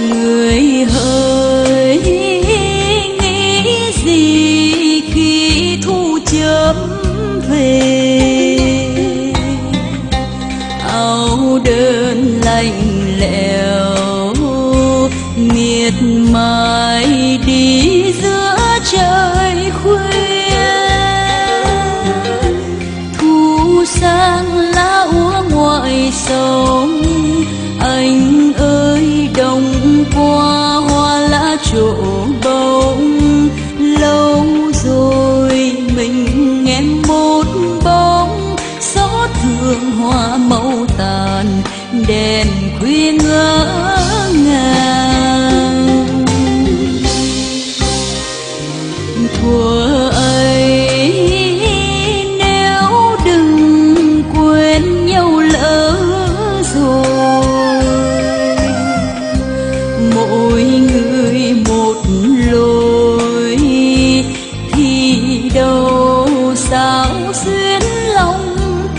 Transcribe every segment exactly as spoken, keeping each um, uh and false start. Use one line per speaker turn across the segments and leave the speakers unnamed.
Người hỡi nghĩ gì khi thu chớm về, áo đơn lạnh lẽo miệt mài đi giữa trời khuya. Thu sang lá úa ngoài sông, anh ơi đông qua hoa lá trổ bông. Lâu rồi mình em một bóng, gió thương hoa màu tàn, đèn khuya ngỡ ngàng. Thuở ấy nếu đừng quên nhau lỡ rồi, mỗi người một lối thì đâu sao xuyến lòng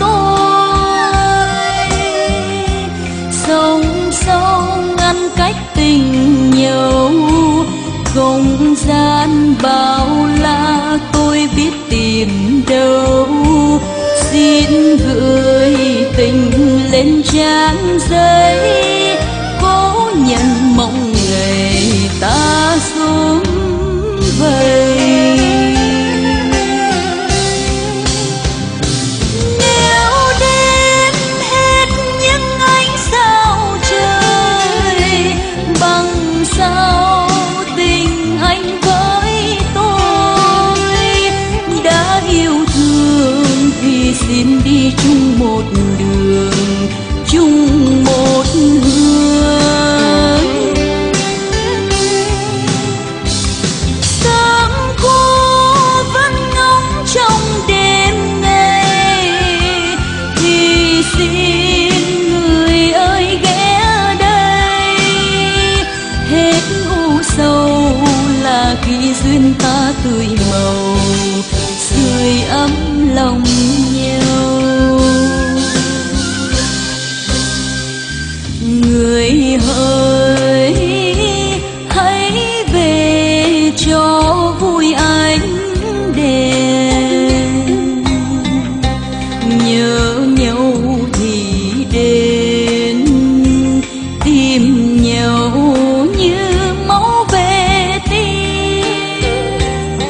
tôi. Sông sông ngăn cách tình nhau, không gian bao la tôi biết tìm đâu. Xin gửi tình lên trang giấy, cố nhận mong ngày ta sum vầy. Nếu đêm hết những ánh sao trời, bằng sao tình anh với tôi. Đã yêu thương thì xin đi chung một đường, chung một hướng. Sớm cô vẫn ngóng trong đêm ngày, thì xin người ơi ghé đây. Hết u sầu là khi duyên ta tươi màu, sưởi ấm lòng nhau. Người hỡi hãy về cho vui ánh đèn, nhớ nhau thì đến, tìm nhau như máu về tim.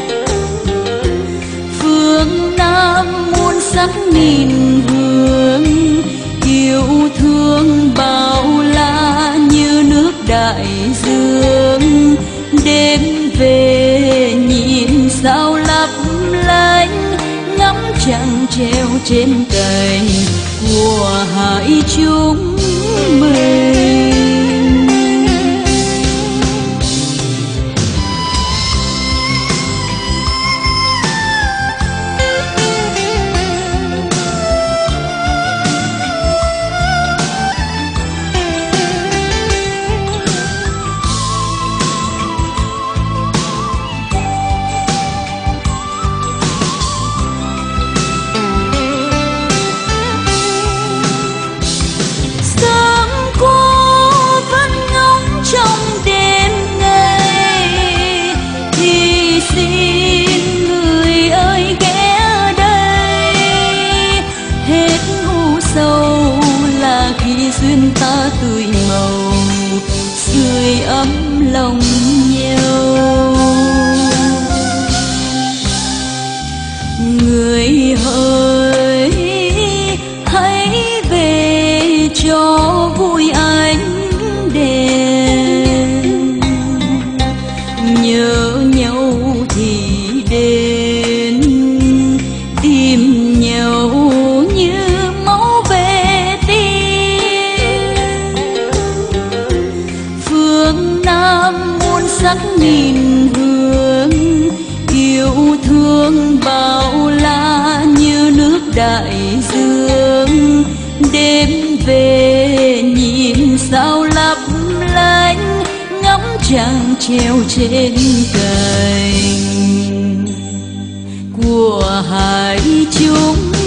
Phương Nam muôn sắc nghìn hương, yêu thương bao la như nước đại dương. Đêm về nhìn sao lấp lánh, ngắm trăng treo trên cành của hai chúng mình. Xin người ơi ghé đây. Hết u sầu là khi duyên ta tươi màu, sưởi ấm lòng nhau. Người hỡi hãy về cho vui ánh đèn, nhớ nhau thì đến, tìm nhau như máu về tim. Phương Nam muôn sắc nghìn hương, yêu thương bao la như nước đại dương. Đêm về nhìn sao lấp lánh, ngắm trăng treo trên cành của hai chúng